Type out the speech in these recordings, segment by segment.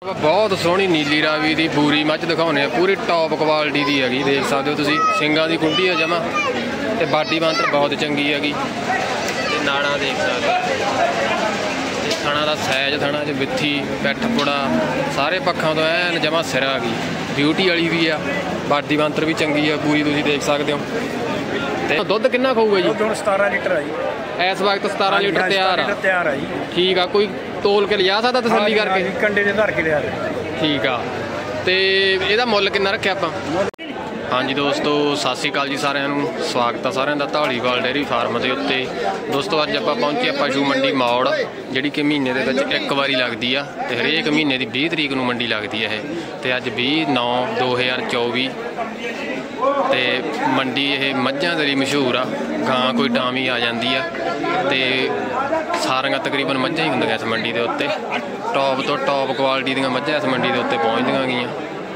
बहुत सोहनी नीली रावी की पूरी मझ दिखाने पूरी टॉप क्वालिटी की हैगी। देख सकते हो तुसीं सिंगां दी कुंडी है जमा ते बाडी बांतर बहुत चंगी हैगी ते नाड़ा देख सकते हो। थणा का सैज थणा च बिथी पैठ पुड़ा सारे पक्षों तो ऐन जमा सिर आ गई। ब्यूटी वाली भी आ बाडी बांतर भी चंगी है पूरी तुसीं देख सकते हो। ते दुध कितना खाऊगा जी? दुध 17 लीटर है जी इस वक्त 17 लीटर तैयार है जी। ठीक है कोई तोल के लिया सकता तसल्ली करके कंडे दे धर के लिया ठीक आ। ते ਇਹਦਾ ਮੁੱਲ ਕਿੰਨਾ ਰੱਖਿਆ ਆਪਾਂ? ਹਾਂਜੀ ਦੋਸਤੋ ਸਤਿ ਸ਼੍ਰੀ ਅਕਾਲ ਜੀ ਸਾਰਿਆਂ ਨੂੰ ਸਵਾਗਤ ਹੈ ਸਾਰਿਆਂ ਦਾ ਢਾਲੀਵਾਲ ਡੇਅਰੀ ਫਾਰਮ ਦੇ ਉੱਤੇ। ਦੋਸਤੋ ਅੱਜ ਆਪਾਂ ਪਹੁੰਚੇ ਪਸ਼ੂ ਮੰਡੀ ਮੌੜ ਜਿਹੜੀ ਕਿ ਮਹੀਨੇ ਦੇ ਵਿੱਚ ਇੱਕ ਵਾਰੀ ਲੱਗਦੀ ਆ ਤੇ ਹਰੇਕ ਮਹੀਨੇ ਦੀ 20 ਤਰੀਕ ਨੂੰ ਮੰਡੀ ਲੱਗਦੀ ਹੈ ਇਹ ਤੇ ਅੱਜ 20/9/2024 ਤੇ ਮੰਡੀ ਇਹ ਮੱਝਾਂ ਦੇ ਲਈ ਮਸ਼ਹੂਰ ਆ। ਗਾਂ ਕੋਈ ਟਾਵੀਂ ਆ ਜਾਂਦੀ ਆ ਤੇ ਸਾਰੀਆਂ ਤਕਰੀਬਨ ਮੱਝਾਂ ਹੀ ਹੁੰਦੀਆਂ ਇਸ ਮੰਡੀ ਦੇ ਉੱਤੇ। ਟੌਪ ਤੋਂ ਟੌਪ ਕੁਆਲਿਟੀ ਦੀਆਂ ਮੱਝਾਂ ਇਸ ਮੰਡੀ ਦੇ ਉੱਤੇ ਪਹੁੰਚਦੀਆਂ ਗਈਆਂ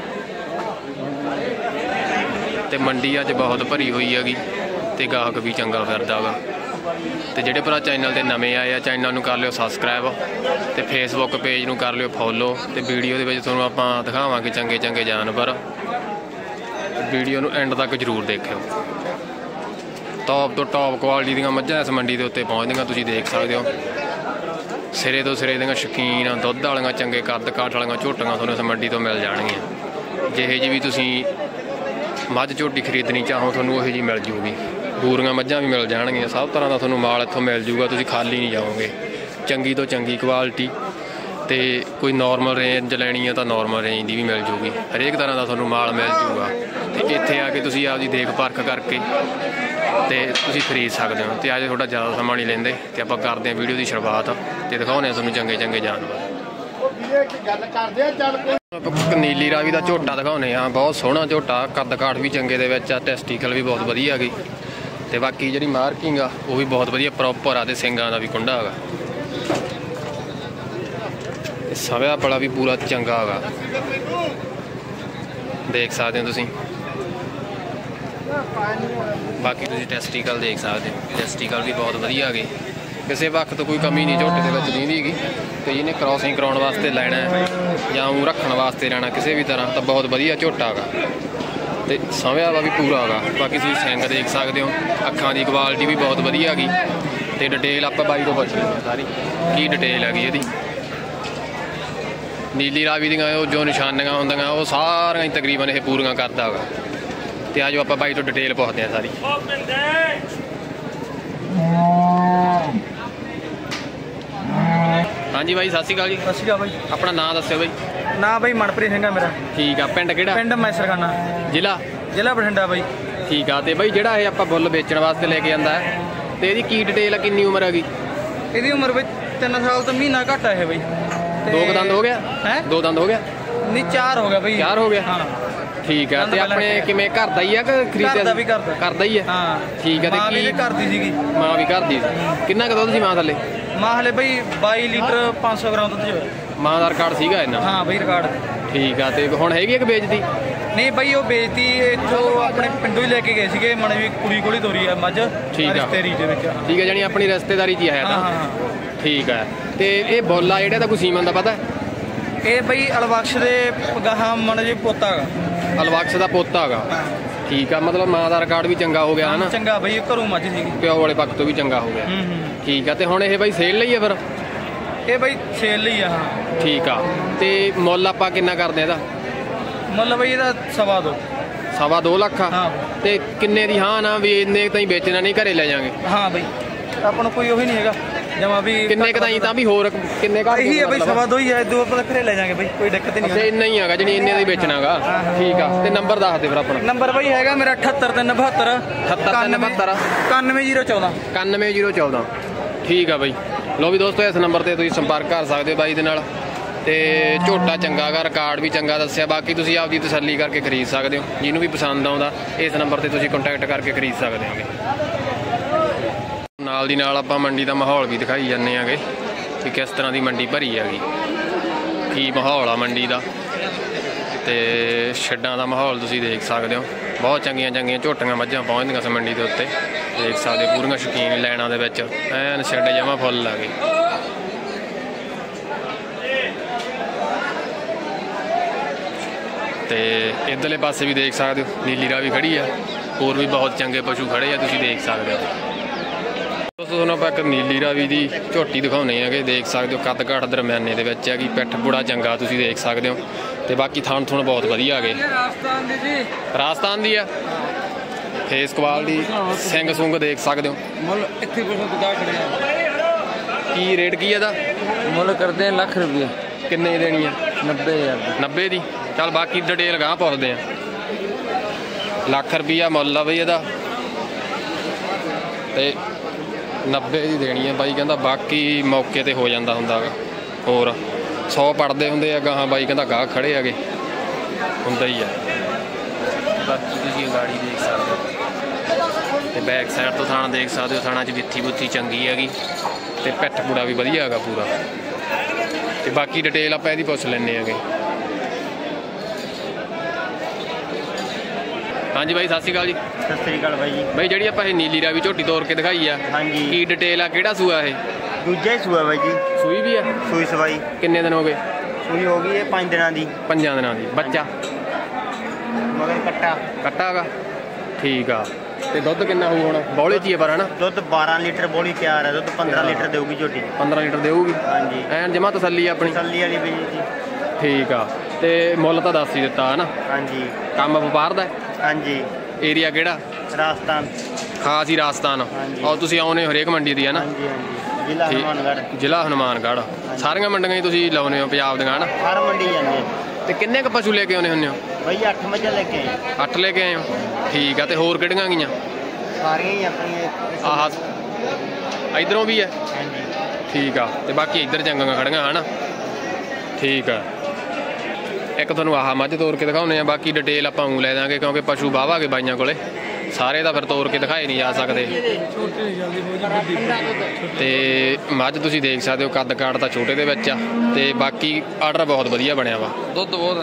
ਤੇ ਮੰਡੀ ਅੱਜ ਬਹੁਤ ਭਰੀ ਹੋਈ ਹੈਗੀ ਤੇ ਗਾਹਕ ਵੀ ਚੰਗਾ ਫਿਰਦਾ ਵਾ। ਤੇ ਜਿਹੜੇ ਭਰਾ ਚੈਨਲ ਤੇ ਨਵੇਂ ਆਏ ਆ ਚੈਨਲ ਨੂੰ ਕਰ ਲਿਓ ਸਬਸਕ੍ਰਾਈਬ ਤੇ ਫੇਸਬੁੱਕ ਪੇਜ ਨੂੰ ਕਰ ਲਿਓ ਫੋਲੋ ਤੇ ਵੀਡੀਓ ਦੇ ਵਿੱਚ ਤੁਹਾਨੂੰ ਆਪਾਂ ਦਿਖਾਵਾਂਗੇ ਚੰਗੇ ਚੰਗੇ ਜਾਨਵਰ। ਵੀਡੀਓ ਨੂੰ ਐਂਡ ਤੱਕ ਜ਼ਰੂਰ ਦੇਖਿਓ। ਟੌਪ ਤੋਂ ਟੌਪ ਕੁਆਲਿਟੀ ਦੀਆਂ ਮੱਝਾਂ ਇਸ ਮੰਡੀ ਦੇ ਉੱਤੇ ਪਹੁੰਚਦੀਆਂ ਤੁਸੀਂ ਦੇਖ ਸਕਦੇ ਹੋ। ਸਿਰੇ ਤੋਂ ਸਿਰੇ ਦੀਆਂ ਸ਼ੌਕੀਨ ਦੁੱਧ ਵਾਲੀਆਂ ਚੰਗੇ ਕੱਦ ਕਾਠ ਵਾਲੀਆਂ ਝੋਟੀਆਂ ਤੁਹਾਨੂੰ ਇਸ ਮੰਡੀ ਤੋਂ ਮਿਲ ਜਾਣਗੀਆਂ। ਜਿਹੇ ਜਿਹੀ ਵੀ ਤੁਸੀਂ ਮੱਝ ਝੋਟੀ ਖਰੀਦਣੀ ਚਾਹੋ ਤੁਹਾਨੂੰ ਉਹੀ ਜਿਹੀ ਮਿਲ ਜੂਗੀ। ਬੂਰੀਆਂ ਮੱਝਾਂ ਵੀ ਮਿਲ ਜਾਣਗੀਆਂ ਸਭ ਤਰ੍ਹਾਂ ਦਾ ਤੁਹਾਨੂੰ ਮਾਲ ਇੱਥੋਂ ਮਿਲ ਜੂਗਾ। ਤੁਸੀਂ ਖਾਲੀ ਨਹੀਂ ਜਾਓਗੇ। ਚੰਗੀ ਤੋਂ ਚੰਗੀ ਕੁਆਲਿਟੀ ਤੇ ਕੋਈ ਨੋਰਮਲ ਰੇਂਜ ਲੈਣੀ ਹੈ ਤਾਂ ਨੋਰਮਲ ਰੇਂਜ ਦੀ ਵੀ ਮਿਲ ਜੂਗੀ। ਹਰੇਕ ਤਰ੍ਹਾਂ ਦਾ ਤੁਹਾਨੂੰ ਮਾਲ ਮਿਲ ਜੂਗਾ ਤੇ ਇੱਥੇ ਆ ਕੇ ਤੁਸੀਂ ਆਪਦੀ ਦੇਖ ਪਰਖ ਕਰਕੇ ਤੇ ਤੁਸੀਂ ਖਰੀਦ ਸਕਦੇ ਹੋ। ਤੇ ਅੱਜ ਤੁਹਾਡਾ ਜ਼ਿਆਦਾ ਸਮਾਂ ਨਹੀਂ ਲੈਂਦੇ ਤੇ ਆਪਾਂ ਕਰਦੇ ਹਾਂ ਵੀਡੀਓ ਦੀ ਸ਼ੁਰੂਆਤ ਤੇ ਦਿਖਾਉਂਦੇ ਹਾਂ ਤੁਹਾਨੂੰ ਚੰਗੇ ਚੰਗੇ ਜਾਨਵਰ। ਨੀਲੀ ਰਾਵੀ ਦਾ ਝੋਟਾ ਦਿਖਾਉਂਦੇ ਆ। ਬਹੁਤ ਸੋਹਣਾ ਝੋਟਾ ਕੱਦ ਕਾਠ ਵੀ ਚੰਗੇ ਦੇ ਵਿੱਚ ਆ ਟੈਸਟੀਕਲ ਵੀ ਬਹੁਤ ਵਧੀਆ ਹੈਗੀ ਤੇ ਬਾਕੀ ਜਿਹੜੀ ਮਾਰਕਿੰਗ ਆ ਉਹ ਵੀ ਬਹੁਤ ਵਧੀਆ ਪ੍ਰੋਪਰ ਆ ਤੇ ਸਿੰਗਾਂ ਦਾ ਵੀ ਕੁੰਡਾ ਹੈਗਾ। ਸਵਿਆ ਪਲਾ ਵੀ ਪੂਰਾ ਚੰਗਾ ਹੈਗਾ ਦੇਖ ਸਕਦੇ ਹੋ ਤੁਸੀਂ। ਬਾਕੀ ਤੁਸੀਂ ਟੈਸਟੀਕਲ ਦੇਖ ਸਕਦੇ ਹੋ। ਟੈਸਟੀਕਲ ਵੀ ਬਹੁਤ ਵਧੀਆ ਹੈਗੇ ਕਿਸੇ ਵਕਤ ਕੋਈ ਕਮੀ ਨਹੀਂ ਝੋਟੇ ਦੇ ਵਿੱਚ ਨਹੀਂ ਹੈਗੀ। ਤੇ ਜਿਹਨੇ ਕ੍ਰੋਸਿੰਗ ਕਰਾਉਣ ਵਾਸਤੇ ਲੈਣਾ ਜਾਂ ਉਹ ਰੱਖਣ ਵਾਸਤੇ ਲੈਣਾ ਕਿਸੇ ਵੀ ਤਰ੍ਹਾਂ ਤਾਂ ਬਹੁਤ ਵਧੀਆ ਝੋਟਾ ਹੈਗਾ ਤੇ ਸਵਿਆ ਵਾ ਵੀ ਪੂਰਾ ਹੈਗਾ। ਬਾਕੀ ਤੁਸੀਂ ਸਿੰਗ ਦੇਖ ਸਕਦੇ ਹੋ। ਅੱਖਾਂ ਦੀ ਕੁਆਲਿਟੀ ਵੀ ਬਹੁਤ ਵਧੀਆ ਹੈਗੀ ਤੇ ਡਿਟੇਲ ਆਪਾਂ ਬਾਈ ਤੋਂ ਪੁੱਛ ਲਈ ਸਾਰੀ ਕੀ ਡਿਟੇਲ ਹੈਗੀ ਇਹਦੀ। ਨੀਲੀ ਰਾਵੀ ਦੀਆਂ ਉਹ ਜੋ ਨਿਸ਼ਾਨੀਆਂ ਹੁੰਦੀਆਂ ਉਹ ਸਾਰੀਆਂ ਹੀ ਤਕਰੀਬਨ ਇਹ ਪੂਰੀਆਂ ਕਰਦਾ ਹੈਗਾ ਤੇ ਅੱਜ ਆਪਾਂ ਬਾਈ ਤੋਂ ਡਿਟੇਲ ਪੁੱਛਦੇ ਹਾਂ ਸਾਰੀ। ਹਾਂਜੀ ਬਾਈ ਸਤਿ ਸ਼੍ਰੀ ਅਕਾਲ ਜੀ। ਸਤਿ ਸ਼੍ਰੀ ਅਕਾਲ ਬਾਈ। ਆਪਣਾ ਨਾਂ ਦੱਸਿਓ ਬਾਈ। ਨਾਂ ਬਾਈ ਮਨਪ੍ਰੀਤ ਸਿੰਘ ਆ ਮੇਰਾ। ਠੀਕ ਆ। ਪਿੰਡ ਕਿਹੜਾ? ਪਿੰਡ ਮੈਸਰਖਾਨਾ ਜ਼ਿਲ੍ਹਾ ਬਠਿੰਡਾ ਬਾਈ। ਠੀਕ ਆ। ਤੇ ਬਾਈ ਜਿਹੜਾ ਇਹ ਆਪਾਂ ਬੁੱਲ ਵੇਚਣ ਵਾਸਤੇ ਲੈ ਕੇ ਜਾਂਦਾ ਹੈ ਤੇ ਇਹਦੀ ਕੀ ਡਿਟੇਲ ਆ? ਕਿੰਨੀ ਉਮਰ ਹੈਗੀ ਇਹਦੀ? ਉਮਰ ਬਾਈ 3 ਸਾਲ ਤੋਂ ਮਹੀਨਾ ਘੱਟ ਆ ਇਹ ਬਾਈ। 2 ਦੰਦ ਹੋ ਗਿਆ ਹੈ? 2 ਦੰਦ ਹੋ ਗਿਆ ਨਹੀਂ 4 ਹੋ ਗਿਆ ਬਾਈ। 4 ਹੋ ਗਿਆ। ਹਾਂ ਠੀਕ ਆ। ਤੇ ਆਪਣੇ ਕਿਵੇਂ ਘਰ ਦਾ ਹੀ ਆ ਕਿ ਖਰੀਦਿਆ? ਦਾ ਵੀ ਕਰਦਾ ਹੀ ਆ। ਹਾਂ ਠੀਕ ਆ। ਤੇ ਮਾਂ ਵੀ ਘਰ ਦੀ ਸੀਗੀ। ਮਾਂ ਵੀ ਘਰ ਦੀ ਸੀ। ਕਿੰਨਾ ਕੁ ਦੁੱਧ ਸੀ ਮਾਂ ਥੱਲੇ? ਮਾਂ ਹਲੇ ਬਾਈ 22 ਲੀਟਰ 500 ਗ੍ਰਾਮ ਦੁੱਧ ਹੋਇਆ। ਮਾਂ ਦਾ ਰਿਕਾਰਡ ਸੀਗਾ ਇਹਨਾਂ? ਹਾਂ ਬਾਈ ਰਿਕਾਰਡ। ਠੀਕ ਆ। ਤੇ ਹੁਣ ਹੈਗੀ ਇੱਕ ਵੇਚਦੀ? ਨਹੀਂ ਬਾਈ ਉਹ ਵੇਚਦੀ ਇੱਥੋਂ ਆਪਣੇ ਪਿੰਡੋਂ ਹੀ ਲੈ ਕੇ ਗਏ ਸੀਗੇ। ਮਣੇ ਵੀ ਕੁੜੀ ਕੋਲ ਹੀ ਤੋਰੀ ਆ ਮੱਝ ਰਿਸ਼ਤੇਦਾਰੀ ਦੇ ਵਿੱਚ। ਠੀਕ ਆ ਜਾਨੀ ਆਪਣੀ ਰਿਸ਼ਤੇਦਾਰੀ 'ਚ ਆਇਆ ਤਾਂ। ਠੀਕ ਆ। ਤੇ ਇਹ ਬੋਲਾ ਜਿਹੜਾ ਤਾਂ ਕੋਈ ਸੀਮਨ ਦਾ ਪਤਾ? ਇਹ ਬਾਈ ਅਲਬਖਸ਼ ਦੇ ਗਾਹਾਂ ਮਣ ਜੀ ਪੋਤਾ ਹੈਗਾ। ਅਲਬਖਸ਼ ਦਾ ਪੋਤਾ ਹੈਗਾ। ਠੀਕ ਆ। ਮਤਲਬ ਮਾਂ ਦਾ ਰਿਕਾਰਡ ਵੀ ਚੰਗਾ ਹੋ ਗਿਆ ਹਨਾ? ਚੰਗਾ ਬਾਈ ਘਰੋਂ ਮੱਝ ਸੀਗੀ। ਪਿਓ ਵਾਲੇ ਪੱਖ ਤੋਂ ਵੀ ਚੰਗਾ ਹੋ ਗਿਆ। ਠੀਕ ਆ। ਤੇ ਹੁਣ ਇਹ ਬਾਈ ਸੇਲ ਲਈ ਆ ਫਿਰ? ਇਹ ਬਾਈ ਸੇਲ ਲਈ ਆ। ਹਾਂ ਠੀਕ ਆ। ਤੇ ਮੁੱਲ ਆਪਾਂ ਕਿੰਨਾ ਕਰਦੇ ਇਹਦਾ? ਮੁੱਲ ਬਾਈ ਇਹਦਾ 2.5 ਲੱਖ ਆ। ਹਾਂ। ਤੇ ਕਿੰਨੇ ਦੀ ਹਾਂ ਨਾ ਵੀ ਇੰਨੇ ਤਾਂ ਹੀ ਵੇਚਣਾ ਨਹੀਂ ਘਰੇ ਲੈ ਜਾਾਂਗੇ? ਹਾਂ ਬਾਈ ਆਪਾਂ ਨੂੰ ਕੋਈ ਉਹੀ ਨਹੀਂ ਹੈਗਾ ਜਮਾ ਵੀ। ਕਿੰਨੇ ਕੁ ਤਾਂ ਵੀ ਹੋਰ ਕਿੰਨੇ ਘੱਟ? ਇਹੀ ਹੈ ਬਾਈ 2.5 ਹੀ ਹੈ। 2 ਆਪਾਂ ਘਰੇ ਲੈ ਜਾਾਂਗੇ ਬਾਈ ਕੋਈ ਦਿੱਕਤ ਨਹੀਂ। ਅੱਛਾ ਇੰਨਾ ਹੀ ਹੈਗਾ ਜਿਹੜੀ ਇੰਨੇ ਦਾ ਹੀ ਵੇਚਣਾਗਾ। ਠੀਕ ਆ। ਤੇ ਨੰਬਰ ਦੱਸ ਦੇ ਫਿਰ ਆਪਣਾ। ਨੰਬਰ ਬਾਈ ਹੈਗਾ ਮੇਰਾ 78372 78372 91014 91014। ਠੀਕ ਆ ਬਾਈ। ਲੋ ਵੀ ਦੋਸਤੋ ਇਸ ਨੰਬਰ ਤੇ ਤੁਸੀਂ ਸੰਪਰਕ ਕਰ ਸਕਦੇ ਹੋ ਬਾਈ ਦੇ ਨਾਲ ਤੇ ਝੋਟਾ ਚੰਗਾ ਗਾ ਰਿਕਾਰਡ ਵੀ ਚੰਗਾ ਦੱਸਿਆ। ਬਾਕੀ ਤੁਸੀਂ ਆਪਦੀ ਤਸੱਲੀ ਕਰਕੇ ਖਰੀਦ ਸਕਦੇ ਹੋ। ਜਿਹਨੂੰ ਵੀ ਪਸੰਦ ਆਉਂਦਾ ਇਸ ਨੰਬਰ ਤੇ ਤੁਸੀਂ ਕੰਟੈਕਟ ਕਰਕੇ ਖਰੀਦ ਸਕਦੇ ਹੋਗੇ। ਨਾਲ ਦੀ ਨਾਲ ਆਪਾਂ ਮੰਡੀ ਦਾ ਮਾਹੌਲ ਵੀ ਦਿਖਾਈ ਜਾਂਦੇ ਆਂਗੇ ਕਿ ਕਿਸ ਤਰ੍ਹਾਂ ਦੀ ਮੰਡੀ ਭਰੀ ਹੈਗੀ ਕੀ ਮਾਹੌਲ ਆ ਮੰਡੀ ਦਾ ਤੇ ਛੱਡਾਂ ਦਾ ਮਾਹੌਲ ਤੁਸੀਂ ਦੇਖ ਸਕਦੇ ਹੋ। ਬਹੁਤ ਚੰਗੀਆਂ ਚੰਗੀਆਂ ਝੋਟੀਆਂ ਮੱਝਾਂ ਪਹੁੰਚਦੀਆਂ ਇਸ ਮੰਡੀ ਦੇ ਉੱਤੇ ਦੇਖ ਸਕਦੇ ਪੂਰੀਆਂ ਸ਼ੌਕੀਨ ਲੈਣਾ ਦੇ ਵਿੱਚ ਐਨ ਛੱਡ ਜਮਾ ਫੁੱਲ ਆ ਗਏ। ਤੇ ਇਧਰਲੇ ਪਾਸੇ ਵੀ ਦੇਖ ਸਕਦੇ ਹੋ ਨੀਲੀ ਰਾਵੀ ਖੜੀ ਆ, ਹੋਰ ਵੀ ਬਹੁਤ ਚੰਗੇ ਪਸ਼ੂ ਖੜੇ ਆ, ਤੁਸੀਂ ਦੇਖ ਸਕਦੇ ਹੋ। ਦੋਸਤੋ ਤੁਹਾਨੂੰ ਆਪਾਂ ਇੱਕ ਨੀਲੀ ਰਾਵੀ ਦੀ ਝੋਟੀ ਦਿਖਾਉਂਦੇ ਹੈਗੇ, ਦੇਖ ਸਕਦੇ ਹੋ ਕੱਦ ਕਾਠ ਦਰਮਿਆਨੇ ਦੇ ਵਿੱਚ ਹੈਗੀ, ਪਿੱਠ ਬੁੜਾ ਚੰਗਾ ਤੁਸੀਂ ਦੇਖ ਸਕਦੇ ਹੋ। ਤੇ ਬਾਕੀ ਥਣ ਥੁਣ ਬਹੁਤ ਵਧੀਆ ਹੈਗੇ, ਰਾਜਸਥਾਨ ਦੀ ਆ, ਫੇਸ ਕੁਆਲਿਟੀ, ਸਿੰਘ ਸੁੰਗ ਦੇਖ ਸਕਦੇ ਹੋ। ਮੁੱਲ ਇੱਥੇ ਦੁਕਾਨ ਖੜੇ ਆ। ਕੀ ਰੇਟ ਕੀ ਇਹਦਾ? ਮੁੱਲ ਕਰਦੇ ਆ ਲੱਖ ਰੁਪਏ। ਕਿੰਨੇ ਦੇਣੀ ਆ? 90,000। 90 ਦੀ। ਚੱਲ ਬਾਕੀ ਡਿਟੇਲ ਗਾਂ ਪੁੱਛਦੇ ਆ। ਲੱਖ ਰੁਪਈਆ ਮੁੱਲ ਆ ਬਈ ਇਹਦਾ ਤੇ 90 ਦੀ ਦੇਣੀ ਆ ਬਾਈ ਕਹਿੰਦਾ, ਬਾਕੀ ਮੌਕੇ ਤੇ ਹੋ ਜਾਂਦਾ ਹੁੰਦਾ ਗਾ, ਹੋਰ 100 ਪੜਦੇ ਹੁੰਦੇ ਆ ਗਾਹਾਂ, ਬਾਈ ਕਹਿੰਦਾ ਗਾਹ ਖੜੇ ਹੈਗੇ, ਹੁੰਦਾ ਹੀ ਆ। ਬਾਕੀ ਤੁਸੀਂ ਗਾੜੀ ਦੇਖ ਸਕਦੇ ਹੋ ਤੇ ਬੈਕ ਸਾਈਡ ਤੋਂ ਥਾਣਾ ਦੇਖ ਸਕਦੇ ਹੋ, ਥਾਣਾ 'ਚ ਵਿੱਥੀ ਬੁੱਥੀ ਚੰਗੀ ਹੈਗੀ ਤੇ ਪਿੱਠ ਪੂੜਾ ਵੀ ਵਧੀਆ ਹੈਗਾ ਪੂਰਾ। ਤੇ ਬਾਕੀ ਡਿਟੇਲ ਆਪਾਂ ਇਹਦੀ ਪੁੱਛ ਲੈਂਦੇ ਹੈਗੇ। ਹਾਂਜੀ ਬਾਈ ਸਤਿ ਸ਼੍ਰੀ ਅਕਾਲ ਜੀ। ਸਤਿ ਸ੍ਰੀ ਅਕਾਲ ਬਾਈ ਜੀ। ਬਾਈ ਜਿਹੜੀ ਆਪਾਂ ਇਹ ਨੀਲੀ ਰਾਵੀ ਝੋਟੀ ਤੋੜ ਕੇ ਦਿਖਾਈ ਆ, ਹਾਂਜੀ, ਕੀ ਡਿਟੇਲ ਆ, ਕਿਹੜਾ ਸੂਆ ਇਹ? ਦੂਜਾ ਹੀ ਸੂਆ ਬਾਈ ਜੀ। ਸੂਈ ਵੀ ਆ? ਸੂਈ ਸਵਾਈ ਕਿੰਨੇ ਦਿਨ ਹੋ ਗਏ? ਸੂਈ ਹੋ ਗਈ ਇਹ 5 ਦਿਨਾਂ ਦੀ। 5 ਦਿਨਾਂ ਦੀ। ਬੱਚਾ ਮਗਰ ਕੱਟਾ ਹੈਗਾ, ਠੀਕ ਆ। ਤੇ ਦੁੱਧ ਕਿੰਨਾ ਹੋਊ ਹੁਣ? ਬੌਲੇ 'ਚ ਹੀ ਆ ਪਰ ਹਨਾ? ਦੁੱਧ 12 ਲੀਟਰ ਬੋਲੀ ਤਿਆਰ ਹੈ, ਦੁੱਧ 15 ਲੀਟਰ ਦੇਊਗੀ ਝੋਟੀ। 15 ਲੀਟਰ ਦੇਊਗੀ? ਹਾਂਜੀ, ਐਨ ਜਮਾ ਤਸੱਲੀ ਆਪਣੀ? ਤਸੱਲੀ ਵਾਲੀ ਬਈ ਜੀ। ਠੀਕ ਆ। ਤੇ ਮੁੱਲ ਤਾਂ ਦੱਸ ਹੀ ਦਿੱਤਾ ਹਨਾ? ਹਾਂਜੀ। ਕੰਮ ਵਪਾਰ ਦਾ? ਹਾਂਜੀ। ਏਰੀਆ ਕਿਹੜਾ? ਰਾਜਸਥਾਨ। ਖਾਸ ਹੀ ਰਾਜਸਥਾਨ। ਔਰ ਤੁਸੀਂ ਆਉਨੇ ਹਰੇਕ ਮੰਡੀ ਦੀ ਹੈ ਨਾ? ਹਾਂਜੀ ਹਾਂਜੀ। ਜ਼ਿਲ੍ਹਾ ਹਨੂਮਾਨਗੜ੍ਹ। ਜ਼ਿਲ੍ਹਾ ਹਨੂਮਾਨਗੜ੍ਹ। ਸਾਰੀਆਂ ਮੰਡੀਆਂ ਹੀ ਤੁਸੀਂ ਲਾਉਨੇ ਹੋ ਪੰਜਾਬ ਦੀਆਂ ਹਨਾ? ਹਰ ਮੰਡੀ ਜਾਂਦੇ। ਤੇ ਕਿੰਨੇ ਕੁ ਪਸ਼ੂ ਲੈ ਕੇ ਆਉਨੇ ਹੁੰਦੇ ਹੋ ਬਈ? 8 ਮੱਝਾਂ ਲੈ ਕੇ ਆਏ। 8 ਲੈ ਕੇ ਆਏ ਹੋ, ਠੀਕ ਆ। ਤੇ ਹੋਰ ਕਿਹੜੀਆਂ ਗਈਆਂ? ਸਾਰੀਆਂ ਹੀ ਆਪਣੀਆਂ। ਆਹ ਇਧਰੋਂ ਵੀ ਹੈ? ਹਾਂਜੀ, ਠੀਕ ਆ। ਤੇ ਬਾਕੀ ਇੱਧਰ ਚੰਗੀਆਂ ਖੜੀਆਂ ਹਨਾ? ਠੀਕ ਆ। ਇੱਕ ਤੁਹਾਨੂੰ ਆਹ ਮੱਝ ਤੋੜ ਕੇ ਦਿਖਾਉਂਦੇ ਆ, ਬਾਕੀ ਡਿਟੇਲ ਆਪਾਂ ਊਂ ਲੈ ਦਾਂਗੇ ਕਿਉਂਕਿ ਪਸ਼ੂ ਵਾਹਵਾਗੇ ਬਾਈਆਂ ਕੋਲੇ, ਸਾਰੇ ਤਾਂ ਫਿਰ ਤੋੜ ਕੇ ਦਿਖਾਏ ਨਹੀਂ ਜਾ ਸਕਦੇ। ਤੇ ਮੱਝ ਤੁਸੀਂ ਦੇਖ ਸਕਦੇ ਹੋ ਕੱਦ ਕਾਠ ਤਾਂ ਛੋਟੇ ਦੇ ਵਿੱਚ ਆ, ਤੇ ਬਾਕੀ ਆਰਡਰ ਬਹੁਤ ਵਧੀਆ ਬਣਿਆ ਵਾ, ਦੁੱਧ ਬਹੁਤ।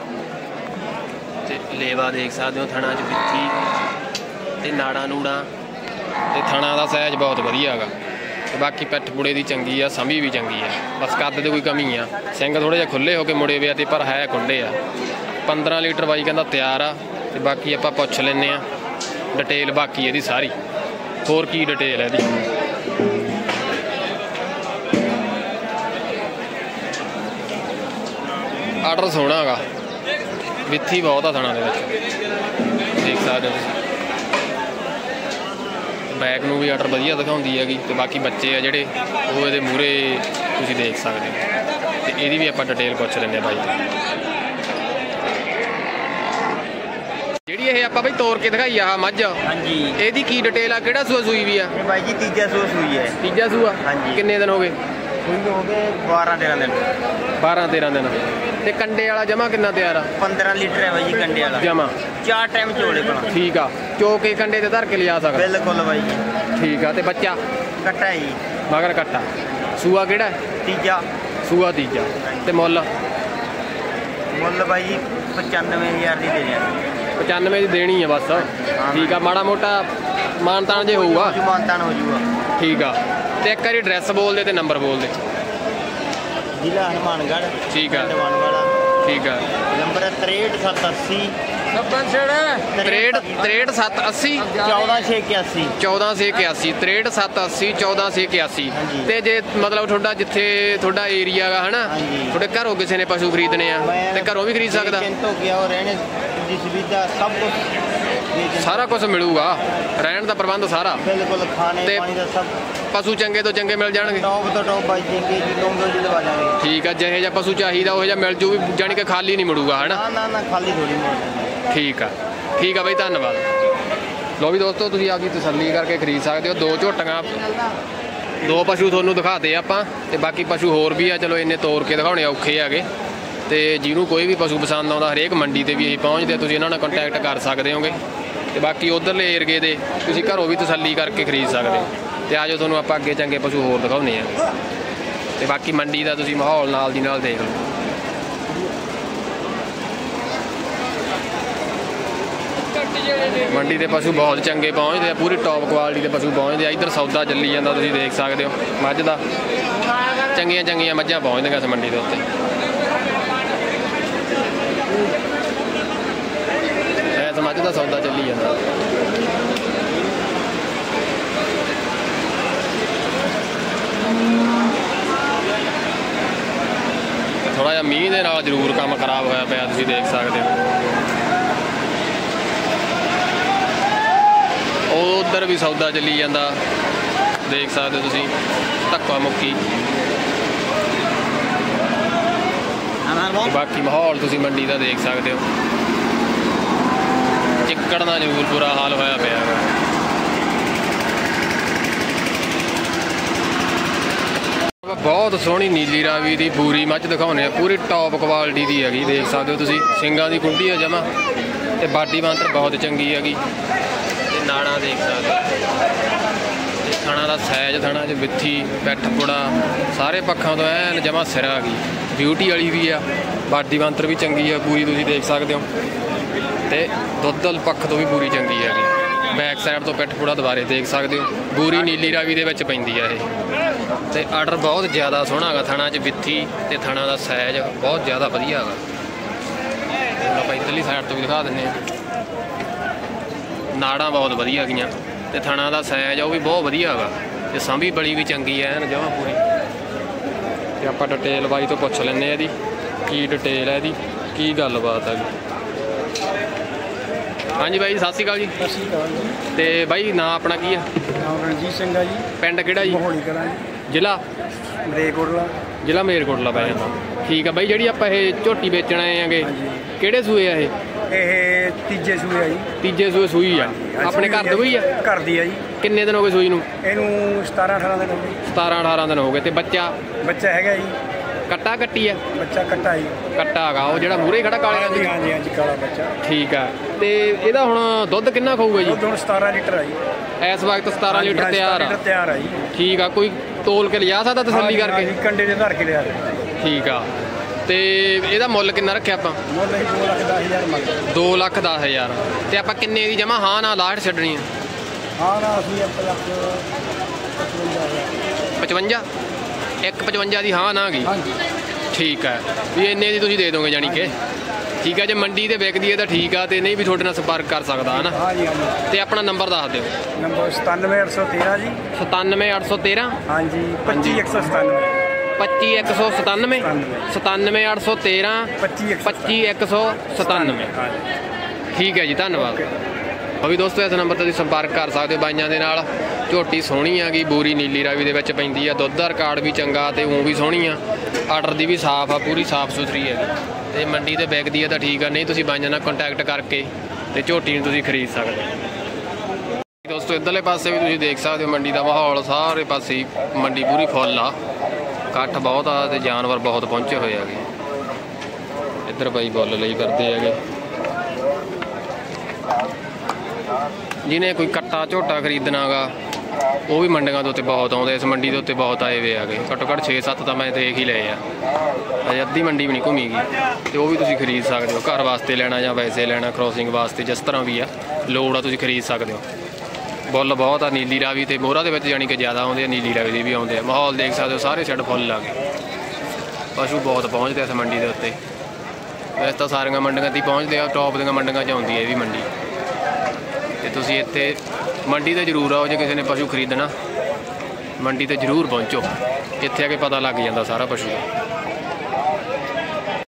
ਤੇ ਲੇਵਾ ਦੇਖ ਸਕਦੇ ਹੋ, ਥਣਾ 'ਚ ਵਿੱਥੀ ਤੇ ਨਾੜਾ ਨੂੜਾ, ਤੇ ਥਣਾ ਦਾ ਸਾਈਜ਼ ਬਹੁਤ ਵਧੀਆ ਹੈਗਾ। ਤੇ ਬਾਕੀ ਪਿੱਠ ਪੁੜੇ ਦੀ ਚੰਗੀ ਆ, ਸਮੀ ਵੀ ਚੰਗੀ ਆ, ਬਸ ਕੱਦ ਦੀ ਕੋਈ ਕਮੀ ਆ। ਸਿੰਘ ਥੋੜ੍ਹੇ ਜਿਹਾ ਖੁੱਲੇ ਹੋ ਕੇ ਮੁੜੇ ਵੇ ਆ, ਤੇ ਪਰ ਹੈ ਕੁੰਡੇ ਆ। 15 ਲੀਟਰ ਬਾਈ ਕਹਿੰਦਾ ਤਿਆਰ ਆ। ਤੇ ਬਾਕੀ ਆਪਾਂ ਪੁੱਛ ਲੈਂਦੇ ਆ ਡਿਟੇਲ ਬਾਕੀ ਇਹਦੀ ਸਾਰੀ, ਹੋਰ ਕੀ ਡਿਟੇਲ ਹੈ ਇਹਦੀ। ਆਰਡਰ ਸੋਹਣਾ ਹੈਗਾ, ਵਿੱਥੀ ਬਹੁਤ ਆ ਥਣਾ ਦੇ ਵਿੱਚ, ਦੇਖ ਸਕਦੇ ਹੋ ਤੁਸੀਂ। ਬੈਕ ਨੂੰ ਵੀ ਆਰਡਰ ਵਧੀਆ ਦਿਖਾਉਂਦੀ ਹੈਗੀ। ਤੇ ਬਾਕੀ ਬੱਚੇ ਆ ਜਿਹੜੇ ਉਹ ਇਹਦੇ ਮੂਹਰੇ ਤੁਸੀਂ ਦੇਖ ਸਕਦੇ ਹੋ। ਤੇ ਇਹਦੀ ਵੀ ਆਪਾਂ ਡਿਟੇਲ ਪੁੱਛ ਲੈਂਦੇ ਆ ਬਾਈ ਤੋਂ। ਜਿਹੜੀ ਇਹ ਆਪਾਂ ਬਈ ਤੋੜ ਕੇ ਦਿਖਾਈ ਆ ਮੱਝ, ਹਾਂਜੀ, ਇਹਦੀ ਕੀ ਡਿਟੇਲ ਆ, ਕਿਹੜਾ ਸੂਆ ਸੂਈ ਵੀ ਆ? ਇਹ ਬਾਈ ਜੀ ਤੀਜਾ ਸੂਆ ਸੂਈ ਹੈ। ਤੀਜਾ ਸੂਆ? ਹਾਂਜੀ। ਕਿੰਨੇ ਦਿਨ ਹੋ ਗਏ? ਸੂਈ ਹੋ ਗਏ 12-13 ਦਿਨ। 12-13 ਦਿਨ। ਤੇ ਕੰਡੇ ਵਾਲਾ ਜਮਾ ਕਿੰਨਾ ਤਿਆਰ ਆ? 15 ਲੀਟਰ ਹੈ ਬਾਈ ਜੀ ਕੰਡੇ ਵਾਲਾ ਜਮਾ। 4 ਟਾਈਮ ਚੋਲੇ ਬਣਾ। ਠੀਕ ਆ। ਚੋ ਕੇ ਕੰਡੇ ਤੇ ਧਰ ਕੇ ਲਿਜਾ ਸਕਦਾ? ਬਿਲਕੁਲ ਬਾਈ ਜੀ। ਠੀਕ ਆ। ਤੇ ਬੱਚਾ? ਕੱਟਾ ਹੈ ਜੀ। ਮਗਰ ਕੱਟਾ। ਸੂਆ ਕਿਹੜਾ? ਤੀਜਾ ਸੂਆ ਤੀਜਾ। ਤੇ ਮੁੱਲ? ਮੁੱਲ ਬਾਈ ਜੀ 95,000 ਦੀ ਦੇ ਦਿਆਂ। 95 ਦੀ ਦੇਣੀ ਆ ਬਸ? ਠੀਕ ਆ। ਮਾੜਾ ਮੋਟਾ ਮਾਨਤਾਨ ਜੇ ਹੋਊਗਾ? ਮਾਨਤਾਨ ਹੋ ਜਾਊਗਾ। ਠੀਕ ਆ। ਤੇ ਇੱਕ ਵਾਰੀ ਐਡਰੈਸ ਬੋਲ ਦੇ ਤੇ ਨੰਬਰ ਬੋਲ ਦੇ। ਜ਼ਿਲ੍ਹਾ ਹਨੂਮਾਨਗੜ੍ਹ। ਠੀਕ ਆ। ਵਾਲਾ। ਠੀਕ ਆ। ਨੰਬਰ 63780 63780 14681 14681 63780 14681। ਤੇ ਜੇ ਮਤਲਬ ਤੁਹਾਡਾ ਜਿੱਥੇ ਤੁਹਾਡਾ ਏਰੀਆ ਗਾ ਹਨਾ, ਤੁਹਾਡੇ ਘਰੋਂ ਕਿਸੇ ਨੇ ਪਸ਼ੂ ਖਰੀਦਣੇ ਆ ਤੇ ਘਰੋਂ ਵੀ ਖਰੀਦ ਸਕਦਾ? ਦੀ ਸੁਵਿਧਾ ਸਭ ਕੁਝ, ਸਾਰਾ ਕੁਝ ਮਿਲੂਗਾ, ਰਹਿਣ ਦਾ ਪ੍ਰਬੰਧ ਸਾਰਾ? ਬਿਲਕੁਲ। ਖਾਣੇ ਤੇ ਪਾਣੀ ਦਾ ਸਭ। ਪਸ਼ੂ ਚੰਗੇ ਤੋਂ ਚੰਗੇ ਮਿਲ ਜਾਣਗੇ? ਟੌਪ ਤੋਂ ਟੌਪ ਬਾਈ ਚੰਗੇ ਜੀ ਲੋਂਗੋ ਜੀ ਲਵਾ ਜਾਣਗੇ। ਠੀਕ ਆ। ਜਿਹੇ ਜਿਹਾ ਪਸ਼ੂ ਚਾਹੀਦਾ ਉਹ ਜਿਹਾ ਮਿਲ ਜੂ ਵੀ, ਜਾਣੀ ਕਿ ਖਾਲੀ ਨਹੀਂ ਮੁੜੂਗਾ ਹਨਾ? ਨਾ ਨਾ ਖਾਲੀ ਥੋੜੀ ਮੋੜ। ਠੀਕ ਆ। ਠੀਕ ਆ ਬਾਈ, ਧੰਨਵਾਦ। ਲੋ ਵੀ ਦੋਸਤੋ, ਤੁਸੀਂ ਆਪਦੀ ਤਸੱਲੀ ਕਰਕੇ ਖਰੀਦ ਸਕਦੇ ਹੋ। 2 ਝੋਟੀਆਂ 2 ਪਸ਼ੂ ਤੁਹਾਨੂੰ ਦਿਖਾਤੇ ਆਪਾਂ, ਤੇ ਬਾਕੀ ਪਸ਼ੂ ਹੋਰ ਵੀ ਆ, ਚਲੋ ਇੰਨੇ ਤੋੜ ਕੇ ਦਿਖਾਉਣੇ ਔਖੇ ਹੈਗੇ। ਤੇ ਜਿਹਨੂੰ ਕੋਈ ਵੀ ਪਸ਼ੂ ਪਸੰਦ ਆਉਂਦਾ ਹਰੇਕ ਮੰਡੀ ਤੇ ਵੀ ਅਸੀਂ ਪਹੁੰਚਦੇ, ਤੁਸੀਂ ਇਹਨਾਂ ਨਾਲ ਕੰਟੈਕਟ ਕਰ ਸਕਦੇ ਹੋਗੇ। ਤੇ ਬਾਕੀ ਉਧਰਲੇ ਏਰੀਏ ਦੇ ਤੁਸੀਂ ਘਰੋਂ ਵੀ ਤਸੱਲੀ ਕਰਕੇ ਖਰੀਦ ਸਕਦੇ ਹੋ। ਤੇ ਆਜੋ ਤੁਹਾਨੂੰ ਆਪਾਂ ਅੱਗੇ ਚੰਗੇ ਪਸ਼ੂ ਹੋਰ ਦਿਖਾਉਂਦੇ ਆ। ਤੇ ਬਾਕੀ ਮੰਡੀ ਦਾ ਤੁਸੀਂ ਮਾਹੌਲ ਨਾਲ ਦੀ ਨਾਲ ਦੇਖ ਲਓ। ਮੰਡੀ ਦੇ ਪਸ਼ੂ ਬਹੁਤ ਚੰਗੇ ਪਹੁੰਚਦੇ ਆ, ਪੂਰੀ ਟੌਪ ਕੁਆਲਿਟੀ ਦੇ ਪਸ਼ੂ ਪਹੁੰਚਦੇ ਆ। ਇੱਧਰ ਸੌਦਾ ਚੱਲੀ ਜਾਂਦਾ, ਤੁਸੀਂ ਦੇਖ ਸਕਦੇ ਹੋ ਮੱਝ ਦਾ। ਚੰਗੀਆਂ ਚੰਗੀਆਂ ਮੱਝਾਂ ਪਹੁੰਚਦੀਆਂ ਇਸ ਮੰਡੀ ਦੇ ਉੱਤੇ। ਦਾ ਸੌਦਾ ਚੱਲੀ ਜਾਂਦਾ। ਥੋੜਾ ਜਿਹਾ ਮੀਂਹ ਦੇ ਨਾਲ ਜ਼ਰੂਰ ਕੰਮ ਖਰਾਬ ਹੋਇਆ ਪਿਆ, ਤੁਸੀਂ ਦੇਖ ਸਕਦੇ ਹੋ। ਉਧਰ ਵੀ ਸੌਦਾ ਚੱਲੀ ਜਾਂਦਾ, ਦੇਖ ਸਕਦੇ ਹੋ ਤੁਸੀਂ, ਧੱਕਾ ਮੁੱਕੀ। ਬਾਕੀ ਮਾਹੌਲ ਤੁਸੀਂ ਮੰਡੀ ਦਾ ਦੇਖ ਸਕਦੇ ਹੋ, ਚਿੱਕੜ ਦਾ ਜ਼ਰੂਰ ਬੁਰਾ ਹਾਲ ਹੋਇਆ ਪਿਆ ਹੈਗਾ। ਬਹੁਤ ਸੋਹਣੀ ਨੀਲੀ ਰਾਵੀ ਦੀ ਬੂਰੀ ਮੱਝ ਦਿਖਾਉਂਦੇ ਆ, ਪੂਰੀ ਟੌਪ ਕੁਆਲਿਟੀ ਦੀ ਹੈਗੀ, ਦੇਖ ਸਕਦੇ ਹੋ ਤੁਸੀਂ। ਸਿੰਗਾਂ ਦੀ ਕੁੰਡੀ ਆ ਜਮਾ, ਤੇ ਬਾਡੀ ਬਾਂਤਰ ਬਹੁਤ ਚੰਗੀ ਹੈਗੀ, ਤੇ ਨਾੜਾਂ ਦੇਖ ਸਕਦੇ ਹੋ। ਤੇ ਥਣਾ ਦਾ ਸਾਈਜ਼, ਥਣਾ 'ਚ ਵਿੱਥੀ, ਪਿੱਠ ਪੁੜਾ ਸਾਰੇ ਪੱਖਾਂ ਤੋਂ ਐਨ ਜਮਾ ਸਿਰ ਆ ਗਈ। ਬਿਊਟੀ ਵਾਲੀ ਵੀ ਆ, ਬਾਡੀ ਬਾਂਤਰ ਵੀ ਚੰਗੀ ਆ ਪੂਰੀ, ਤੁਸੀਂ ਦੇਖ ਸਕਦੇ ਹੋ। ਤੇ ਦੁੱਧਲ ਪੱਖ ਤੋਂ ਵੀ ਪੂਰੀ ਚੰਗੀ ਹੈਗੀ। ਬੈਕ ਸਾਈਡ ਤੋਂ ਪਿੱਠ ਪੁੜਾ ਦੁਬਾਰੇ ਦੇਖ ਸਕਦੇ ਹੋ। ਬੂਰੀ ਨੀਲੀ ਰਾਵੀ ਦੇ ਵਿੱਚ ਪੈਂਦੀ ਆ ਇਹ, ਤੇ ਆਰਡਰ ਬਹੁਤ ਜ਼ਿਆਦਾ ਸੋਹਣਾ ਹੈਗਾ। ਥਣਾ 'ਚ ਵਿੱਥੀ ਤੇ ਥਣਾ ਦਾ ਸਾਈਜ਼ ਬਹੁਤ ਜ਼ਿਆਦਾ ਵਧੀਆ ਹੈਗਾ। ਆਪਾਂ ਇੱਧਰਲੀ ਸਾਈਡ ਤੋਂ ਵੀ ਦਿਖਾ ਦਿੰਦੇ ਹਾਂ। ਨਾੜਾਂ ਬਹੁਤ ਵਧੀਆ ਹੈਗੀਆਂ, ਤੇ ਥਣਾ ਦਾ ਸਾਈਜ਼ ਆ ਉਹ ਵੀ ਬਹੁਤ ਵਧੀਆ ਹੈਗਾ, ਤੇ ਸੰਭੀ ਬਲੀ ਵੀ ਚੰਗੀ ਐ ਐਨ ਜਮਾਂ ਪੂਰੀ। ਤੇ ਆਪਾਂ ਡਿਟੇਲ ਬਾਈ ਤੋਂ ਪੁੱਛ ਲੈਂਦੇ ਆ ਇਹਦੀ, ਕੀ ਡਿਟੇਲ ਹੈ ਇਹਦੀ, ਕੀ ਗੱਲਬਾਤ ਹੈਗੀ। ਹਾਂਜੀ ਬਾਈ, ਸਤਿ ਸ਼੍ਰੀ ਅਕਾਲ ਜੀ। ਸਤਿ ਸ਼੍ਰੀ ਅਕਾਲ ਜੀ। ਤੇ ਬਾਈ ਨਾਂ ਆਪਣਾ ਕੀ ਆ? ਨਾਮ ਰਣਜੀਤ ਸਿੰਘ ਆ ਜੀ। ਪਿੰਡ ਕਿਹੜਾ ਜੀ? ਮਹੌਲੀ ਕਲਾਂ ਜੀ। ਜ਼ਿਲ੍ਹਾ? ਮਲੇਰਕੋਟਲਾ। ਜ਼ਿਲ੍ਹਾ ਮਲੇਰਕੋਟਲਾ ਪੈ ਜਾਂਦਾ। ਠੀਕ ਆ ਬਾਈ, ਜਿਹੜੀ ਆਪਾਂ ਇਹ ਝੋਟੀ ਵੇਚਣ ਆਏ ਆਂਗੇ, ਕਿਹੜੇ ਸੂਏ ਆ ਇਹ? ਇਹ ਤੀਜੇ ਸੂਏ ਆ ਜੀ। ਤੀਜੇ ਸੂਏ ਸੂਈ ਆ? ਆਪਣੇ ਘਰ ਦੀ ਹੋਈ ਆ? ਘਰ ਦੀ ਆ ਜੀ। ਕਿੰਨੇ ਦਿਨ ਹੋ ਗਏ ਸੂਈ ਨੂੰ? ਇਹਨੂੰ 17-18 ਦਿਨ ਹੋ ਗਏ। 17-18 ਦਿਨ ਹੋ ਗਏ। ਤੇ ਬੱਚਾ ਹੈਗਾ ਜੀ? ਕੱਟਾ ਕੱਟੀ ਆ? ਬੱਚਾ ਕੱਟਾ ਜੀ। ਕੱਟਾ ਹੈਗਾ, ਉਹ ਜਿਹੜਾ ਮੂਹਰੇ ਖੜਾ ਕਾਲੇ ਹਾਂਜੀ ਹਾਂਜੀ ਹਾਂਜੀ, ਕਾਲਾ ਬੱਚਾ। ਠੀਕ ਆ। ਤੇ ਇਹਦਾ ਹੁਣ ਦੁੱਧ ਕਿੰਨਾ ਖਾਊਗਾ ਜੀ? ਦੁੱਧ ਹੁਣ 17 ਲੀਟਰ ਆ ਜੀ ਇਸ ਵਕਤ 17 ਲੀਟਰ ਤਿਆਰ ਆ? ਤਿਆਰ ਆ ਜੀ। ਠੀਕ ਆ। ਕੋਈ ਤੋਲ ਕੇ ਲਿਜਾ ਸਕਦਾ ਤਸੱਲੀ ਕਰਕੇ? ਕੰਡੇ ਦੇ ਧਰ ਕੇ ਲਿਆ। ਠੀਕ ਆ। ਤੇ ਇਹਦਾ ਮੁੱਲ ਕਿੰਨਾ ਰੱਖਿਆ ਆਪਾਂ? ਮੁੱਲ 2,10,000 ਮੰਗਦੇ। 2,10,000। ਤੇ ਆਪਾਂ ਕਿੰਨੇ ਦੀ ਜਮਾ ਹਾਂ ਨਾ ਲਾਟ ਛੱਡਣੀ ਆ? ਹਾਂ ਨਾ ਅਸੀਂ 1,55,000। 55? 1,55 ਦੀ ਹਾਂ ਨਾ ਗਈ? ਹਾਂਜੀ। ਠੀਕ ਹੈ, ਵੀ ਇੰਨੇ ਦੀ ਤੁਸੀਂ ਦੇ ਦੋਗੇ ਜਾਣੀ ਕਿ? ਠੀਕ ਹੈ, ਜੇ ਮੰਡੀ ਤੇ ਵਿਕਦੀ ਹੈ ਤਾਂ ਠੀਕ ਆ, ਤੇ ਨਹੀਂ ਵੀ ਤੁਹਾਡੇ ਨਾਲ ਸੰਪਰਕ ਕਰ ਸਕਦਾ ਹੈ ਨਾ? ਹਾਂਜੀ ਹਾਂਜੀ। ਤੇ ਆਪਣਾ ਨੰਬਰ ਦੱਸ ਦਿਓ। ਨੰਬਰ 97813 ਜੀ। 97813? ਹਾਂਜੀ, 25197। 25197? 97813 25197। ਠੀਕ ਹੈ ਜੀ, ਧੰਨਵਾਦ। ਉਹ ਵੀ ਦੋਸਤੋ, ਇਸ ਨੰਬਰ ਤੇ ਤੁਸੀਂ ਸੰਪਰਕ ਕਰ ਸਕਦੇ ਹੋ ਬਾਈਆਂ ਦੇ ਨਾਲ। ਝੋਟੀ ਸੋਹਣੀ ਹੈਗੀ, ਬੂਰੀ ਨੀਲੀ ਰਾਵੀ ਦੇ ਵਿੱਚ ਪੈਂਦੀ ਆ, ਦੁੱਧ ਦਾ ਰਿਕਾਰਡ ਵੀ ਚੰਗਾ, ਤੇ ਉਹ ਵੀ ਸੋਹਣੀ ਆ, ਆਰਡਰ ਦੀ ਵੀ ਸਾਫ਼ ਆ, ਪੂਰੀ ਸਾਫ਼ ਸੁਥਰੀ ਹੈਗੀ। ਤੇ ਮੰਡੀ ਤੇ ਵਿਕਦੀ ਆ ਤਾਂ ਠੀਕ ਆ, ਨਹੀਂ ਤੁਸੀਂ ਬਾਈਆਂ ਨਾਲ ਕੰਟੈਕਟ ਕਰਕੇ ਤੇ ਝੋਟੀ ਨੂੰ ਤੁਸੀਂ ਖਰੀਦ ਸਕਦੇ ਹੋ। ਦੋਸਤੋ, ਇੱਧਰਲੇ ਪਾਸੇ ਵੀ ਤੁਸੀਂ ਦੇਖ ਸਕਦੇ ਹੋ ਮੰਡੀ ਦਾ ਮਾਹੌਲ, ਸਾਰੇ ਪਾਸੇ ਮੰਡੀ ਪੂਰੀ ਫੁੱਲ ਆ, ਇਕੱਠ ਬਹੁਤ ਆ, ਤੇ ਜਾਨਵਰ ਬਹੁਤ ਪਹੁੰਚੇ ਹੋਏ ਹੈਗੇ। ਇੱਧਰ ਬਾਈ ਬੁੱਲ ਲਈ ਕਰਦੇ ਹੈਗੇ। ਜਿਹਨੇ ਕੋਈ ਕੱਟਾ ਝੋਟਾ ਖਰੀਦਣਾ ਗਾ, ਉਹ ਵੀ ਮੰਡੀਆਂ ਦੇ ਉੱਤੇ ਬਹੁਤ ਆਉਂਦੇ। ਇਸ ਮੰਡੀ ਦੇ ਉੱਤੇ ਬਹੁਤ ਆਏ ਵੇ ਹੈਗੇ, ਘੱਟੋ ਘੱਟ 6-7 ਤਾਂ ਮੈਂ ਦੇਖ ਹੀ ਲਏ ਆ। ਅਜੇ ਅੱਧੀ ਮੰਡੀ ਵੀ ਨਹੀਂ ਘੁੰਮੀ ਗਈ, ਤੇ ਉਹ ਵੀ ਤੁਸੀਂ ਖਰੀਦ ਸਕਦੇ ਹੋ। ਘਰ ਵਾਸਤੇ ਲੈਣਾ ਜਾਂ ਵੈਸੇ ਲੈਣਾ, ਕ੍ਰੋਸਿੰਗ ਵਾਸਤੇ, ਜਿਸ ਤਰ੍ਹਾਂ ਵੀ ਆ ਲੋੜ ਆ, ਤੁਸੀਂ ਖਰੀਦ ਸਕਦੇ ਹੋ। ਬੁੱਲ ਬਹੁਤ ਆ ਨੀਲੀ ਰਾਵੀ, ਤੇ ਮੋਹਰਾ ਦੇ ਵਿੱਚ ਜਾਣੀ ਕਿ ਜ਼ਿਆਦਾ ਆਉਂਦੇ ਆ, ਨੀਲੀ ਰਾਵੀ ਦੇ ਵੀ ਆਉਂਦੇ ਆ। ਮਾਹੌਲ ਦੇਖ ਸਕਦੇ ਹੋ, ਸਾਰੇ ਛੱਡ ਫੁੱਲ ਆ ਗਏ। ਪਸ਼ੂ ਬਹੁਤ ਪਹੁੰਚਦੇ ਇਸ ਮੰਡੀ ਦੇ ਉੱਤੇ। ਵੈਸੇ ਤਾਂ ਸਾਰੀਆਂ ਮੰਡੀਆਂ 'ਤੇ ਪਹੁੰਚਦੇ ਆ, ਟੌਪ ਦੀਆਂ ਮੰਡੀਆਂ 'ਚ ਆਉਂਦੀ ਹੈ ਇਹ ਵੀ ਮੰਡੀ। ਤੇ ਤੁਸੀਂ ਇੱਥੇ ਮੰਡੀ ਤੇ ਜ਼ਰੂਰ ਆਓ, ਜੇ ਕਿਸੇ ਨੇ ਪਸ਼ੂ ਖਰੀਦਣਾ ਮੰਡੀ ਤੇ ਜ਼ਰੂਰ ਪਹੁੰਚੋ। ਇੱਥੇ ਆ ਕੇ ਪਤਾ ਲੱਗ ਜਾਂਦਾ ਸਾਰਾ ਪਸ਼ੂ ਦਾ।